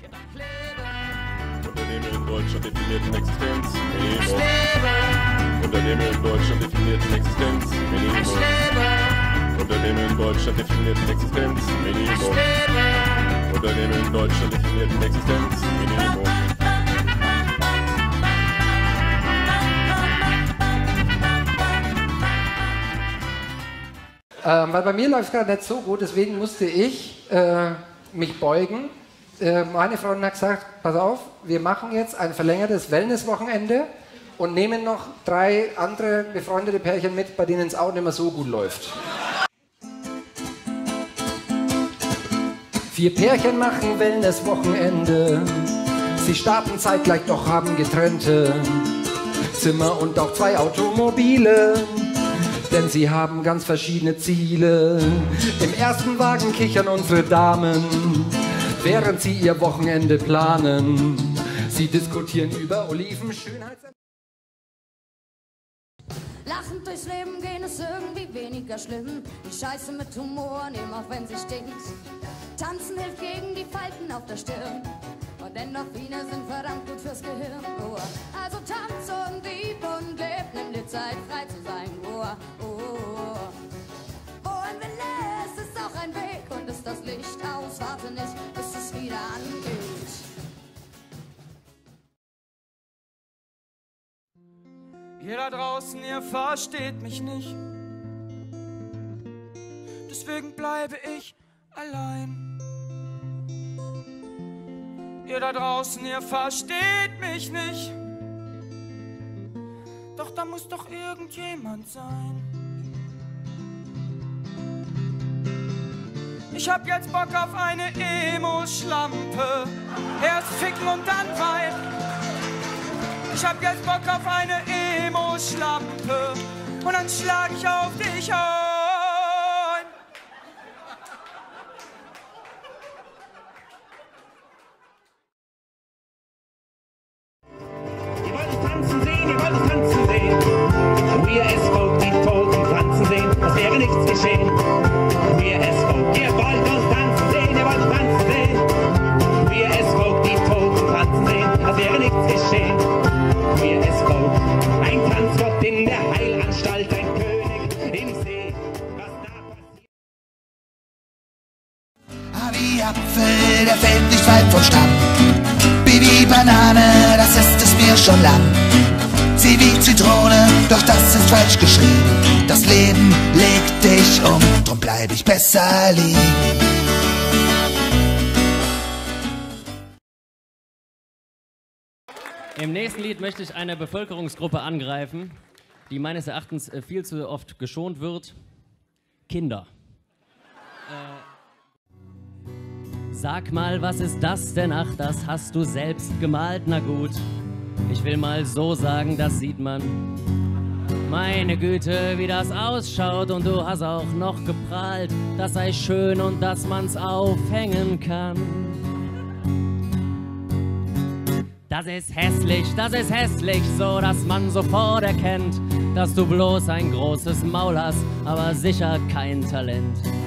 Unternehmen in Deutschland definierten Existenz, Minimum. Unternehmen in Deutschland definierten Existenz, Minimum. Unternehmen in Deutschland definierten Existenz, Minimum. Unternehmen in Deutschland definierten Existenz, Minimum. Weil bei mir läuft es gerade nicht so gut, deswegen musste ich mich beugen. Meine Freundin hat gesagt, pass auf, wir machen jetzt ein verlängertes Wellness-Wochenende und nehmen noch 3 andere befreundete Pärchen mit, bei denen es auch nicht mehr so gut läuft. 4 Pärchen machen Wellness-Wochenende. Sie starten zeitgleich, doch haben getrennte Zimmer und auch 2 Automobile. Denn sie haben ganz verschiedene Ziele. Im ersten Wagen kichern unsere Damen, während sie ihr Wochenende planen. Sie diskutieren über Oliven, Schönheits... Lachend durchs Leben gehen ist irgendwie weniger schlimm. Die Scheiße mit Humor nehmen, auch wenn sie stinkt. Tanzen hilft gegen die Falten auf der Stirn. Und Endorphine sind verdammt gut fürs Gehirn. Oh, also tanz und lieb und leb, nimm dir Zeit frei zu sein. Oh, oh. Wo ein Wille ist, ist auch ein Weg. Und ist das Licht aus, warte nicht, bis es wieder angeht. Ihr da draußen, ihr versteht mich nicht. Deswegen bleibe ich allein. Ihr da draußen, ihr versteht mich nicht. Doch da muss doch irgendjemand sein. Ich hab jetzt Bock auf eine Emo-Schlampe. Erst ficken und dann weinen. Ich hab jetzt Bock auf eine Emo-Schlampe. Und dann schlag ich auf dich ein. Ihr wollt es tanzen sehen, ihr wollt es tanzen sehen. Wir es Folk, die Toten tanzen sehen, es wäre nichts geschehen. Wir es Folk, ihr wollt uns tanzen sehen, ihr wollt uns tanzen sehen. Wir es Folk, die Toten tanzen sehen, es wäre nichts geschehen. Wir es Folk, ein Tanzgott in der Heilanstalt, ein König im See. Was da passiert? Wie Apfel, der fällt nicht weit vom Stamm. Wie Banane, das ist es mir schon lang. Sie wie Zitrone, doch das ist falsch geschrieben. Das Leben legt dich um, drum bleib ich besser liegen. Im nächsten Lied möchte ich eine Bevölkerungsgruppe angreifen, die meines Erachtens viel zu oft geschont wird. Kinder. Sag mal, was ist das denn? Ach, das hast du selbst gemalt, na gut. Ich will mal so sagen, das sieht man. Meine Güte, wie das ausschaut, und du hast auch noch geprahlt, das sei schön und dass man's aufhängen kann. Das ist hässlich, so dass man sofort erkennt, dass du bloß ein großes Maul hast, aber sicher kein Talent.